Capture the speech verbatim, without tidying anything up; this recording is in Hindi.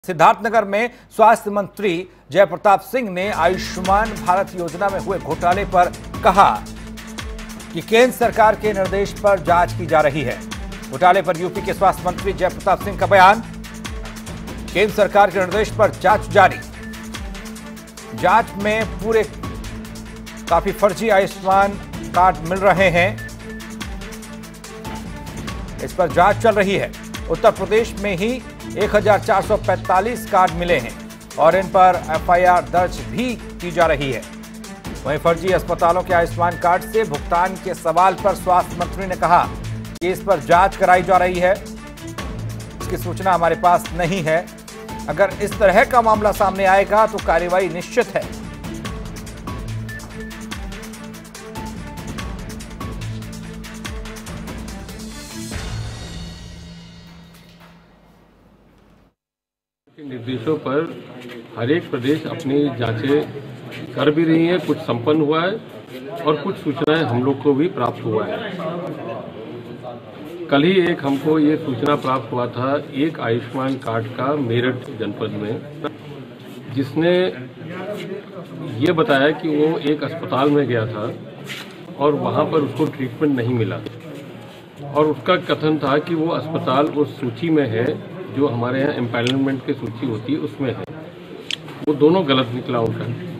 सिद्धार्थनगर में स्वास्थ्य मंत्री जयप्रताप सिंह ने आयुष्मान भारत योजना में हुए घोटाले पर कहा कि केंद्र सरकार के निर्देश पर जांच की जा रही है। घोटाले पर यूपी के स्वास्थ्य मंत्री जयप्रताप सिंह का बयान। केंद्र सरकार के निर्देश पर जांच जारी। जांच में पूरे काफी फर्जी आयुष्मान कार्ड मिल रहे हैं, इस पर जांच चल रही है। उत्तर प्रदेश में ही एक हजार चार सौ पैंतालीस कार्ड मिले हैं और इन पर एफ आई आर दर्ज भी की जा रही है। वहीं फर्जी अस्पतालों के आयुष्मान कार्ड से भुगतान के सवाल पर स्वास्थ्य मंत्री ने कहा कि इस पर जांच कराई जा रही है। इसकी सूचना हमारे पास नहीं है। अगर इस तरह का मामला सामने आएगा तो कार्रवाई निश्चित है। निर्देशों पर हर एक प्रदेश अपनी जांचें कर भी रही है। कुछ संपन्न हुआ है और कुछ सूचनाएं हम लोग को भी प्राप्त हुआ है। कल ही एक हमको ये सूचना प्राप्त हुआ था एक आयुष्मान कार्ड का मेरठ जनपद में, जिसने ये बताया कि वो एक अस्पताल में गया था और वहाँ पर उसको ट्रीटमेंट नहीं मिला और उसका कथन था कि वो अस्पताल उस सूची में है जो हमारे यहाँ एम्पैनलमेंट की सूची होती है उसमें है। वो दोनों गलत निकला उनका।